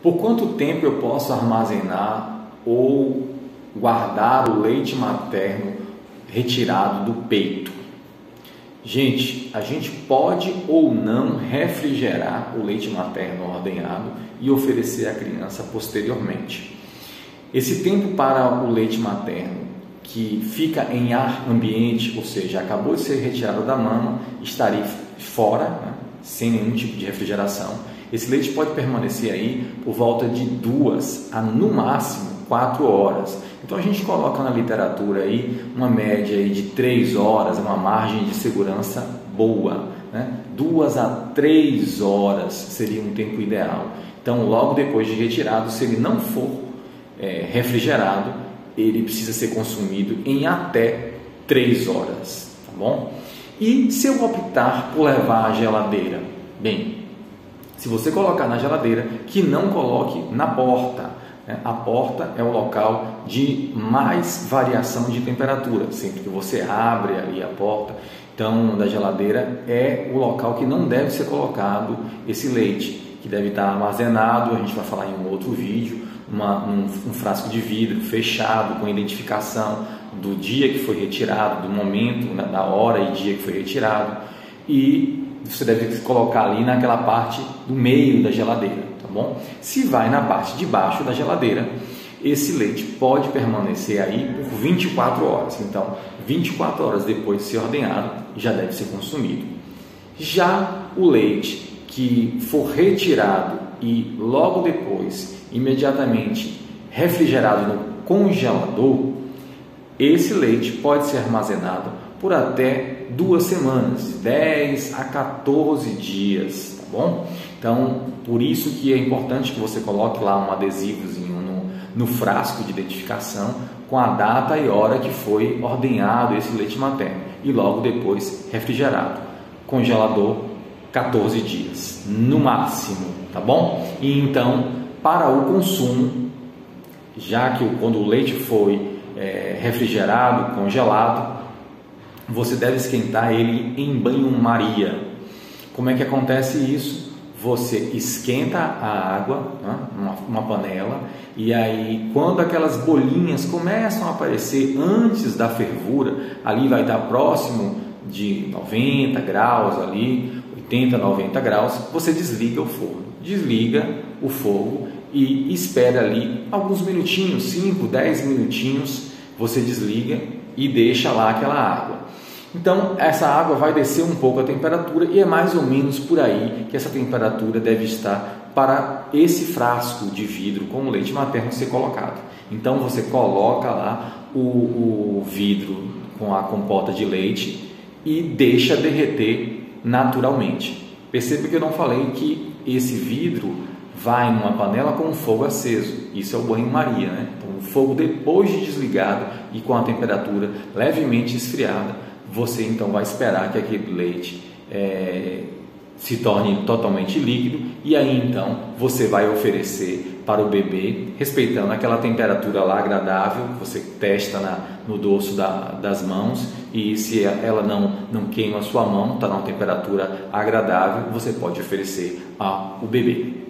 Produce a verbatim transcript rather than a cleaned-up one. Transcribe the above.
Por quanto tempo eu posso armazenar ou guardar o leite materno retirado do peito? Gente, a gente pode ou não refrigerar o leite materno ordenhado e oferecer à criança posteriormente. Esse tempo para o leite materno que fica em ar ambiente, ou seja, acabou de ser retirado da mama, estaria fora, né, sem nenhum tipo de refrigeração. Esse leite pode permanecer aí por volta de duas a no máximo quatro horas. Então a gente coloca na literatura aí uma média aí de três horas, uma margem de segurança boa, né? Duas a três horas seria um tempo ideal. Então logo depois de retirado, se ele não for é, refrigerado, ele precisa ser consumido em até três horas, tá bom? E se eu optar por levar à geladeira? Bem, se você colocar na geladeira, que não coloque na porta. Né? A porta é o local de mais variação de temperatura. Sempre que você abre ali a porta, então, da geladeira, é o local que não deve ser colocado esse leite, que deve estar armazenado, a gente vai falar em um outro vídeo, uma, um, um frasco de vidro fechado, com identificação do dia que foi retirado, do momento, né, da hora e dia que foi retirado, e você deve colocar ali naquela parte do meio da geladeira, tá bom? Se vai na parte de baixo da geladeira, esse leite pode permanecer aí por vinte e quatro horas. Então, vinte e quatro horas depois de ser ordenhado, já deve ser consumido. Já o leite que for retirado e logo depois, imediatamente refrigerado no congelador, esse leite pode ser armazenado por até duas semanas, dez a quatorze dias, tá bom? Então, por isso que é importante que você coloque lá um adesivozinho no, no frasco de identificação com a data e hora que foi ordenhado esse leite materno e logo depois refrigerado. Congelador, quatorze dias, no máximo, tá bom? E então, para o consumo, já que quando o leite foi é, refrigerado, congelado, você deve esquentar ele em banho-maria. Como é que acontece isso? Você esquenta a água, né, uma, uma panela, e aí quando aquelas bolinhas começam a aparecer antes da fervura, ali vai estar próximo de noventa graus, ali, oitenta, noventa graus, você desliga o forno. Desliga o fogo e espera ali alguns minutinhos, cinco, dez minutinhos, você desliga e deixa lá aquela água. Então, essa água vai descer um pouco a temperatura e é mais ou menos por aí que essa temperatura deve estar para esse frasco de vidro com o leite materno ser colocado. Então, você coloca lá o, o vidro com a compota de leite e deixa derreter naturalmente. Perceba que eu não falei que esse vidro vai numa panela com o fogo aceso. Isso é o banho-maria, né? Então, o fogo depois de desligado e com a temperatura levemente esfriada, você então vai esperar que aquele leite é, se torne totalmente líquido e aí então você vai oferecer para o bebê, respeitando aquela temperatura lá agradável, você testa na, no dorso da, das mãos e se ela não, não queima a sua mão, está numa temperatura agradável, você pode oferecer ao bebê.